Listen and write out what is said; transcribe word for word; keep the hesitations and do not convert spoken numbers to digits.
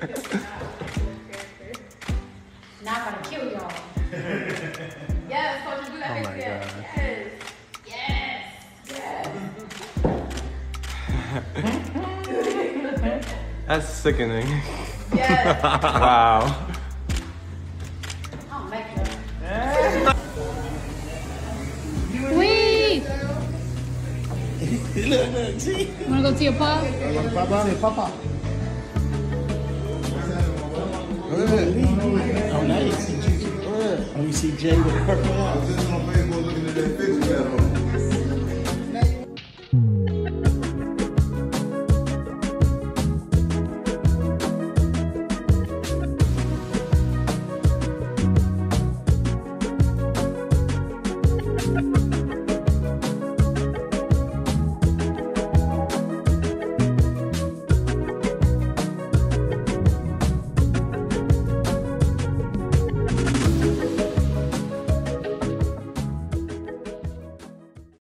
Now I'm gonna kill y'all. Yes, Coach, do that. Oh my yes. God. Yes. Yes. Yes. That's sickening. Yes. Wow. I'll make you. Wait. Look, look, see? Wanna go to your pop? Papa, Papa. Oh, now you see Jay. Oh, you see Jay with purple eyes.